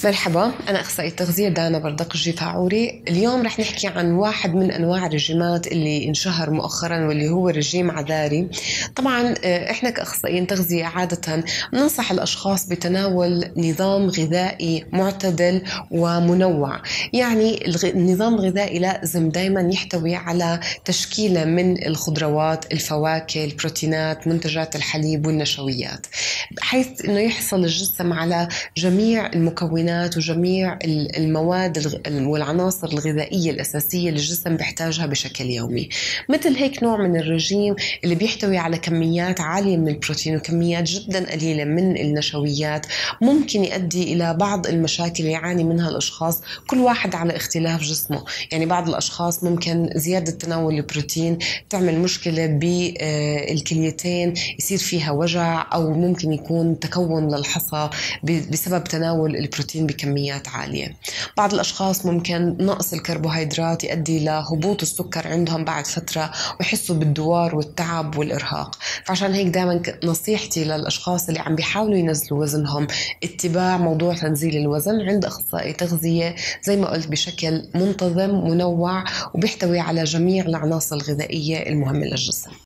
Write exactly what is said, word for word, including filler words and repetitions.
مرحبا، أنا أخصائية تغذية دانا بردقجي فاعوري. اليوم رح نحكي عن واحد من أنواع الرجيمات اللي انشهر مؤخرا واللي هو رجيم عذاري. طبعا إحنا كأخصائيين تغذية عادة ننصح الأشخاص بتناول نظام غذائي معتدل ومنوع. يعني النظام الغذائي لازم دايما يحتوي على تشكيلة من الخضروات، الفواكه، البروتينات، منتجات الحليب والنشويات، بحيث أنه يحصل الجسم على جميع المكونات وجميع المواد والعناصر الغذائية الأساسية اللي الجسم بيحتاجها بشكل يومي. مثل هيك نوع من الرجيم اللي بيحتوي على كميات عالية من البروتين وكميات جدا قليلة من النشويات ممكن يؤدي إلى بعض المشاكل يعاني منها الأشخاص، كل واحد على اختلاف جسمه. يعني بعض الأشخاص ممكن زيادة تناول البروتين تعمل مشكلة بالكليتين، يصير فيها وجع، أو ممكن يكون تكون للحصى بسبب تناول البروتين بكميات عالية. بعض الأشخاص ممكن نقص الكربوهيدرات يؤدي لهبوط السكر عندهم بعد فترة ويحسوا بالدوار والتعب والإرهاق. فعشان هيك دائما نصيحتي للأشخاص اللي عم بيحاولوا ينزلوا وزنهم اتباع موضوع تنزيل الوزن عند أخصائي تغذية، زي ما قلت، بشكل منتظم منوع وبيحتوي على جميع العناصر الغذائية المهمة للجسم.